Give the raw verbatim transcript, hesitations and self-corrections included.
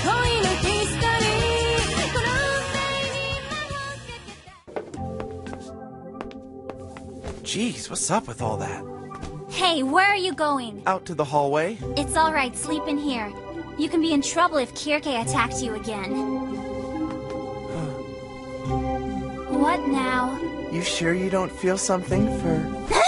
Jeez, what's up with all that? Hey, where are you going? Out to the hallway. It's alright, sleep in here. You can be in trouble if Kirke attacked you again. What now? You sure you don't feel something for...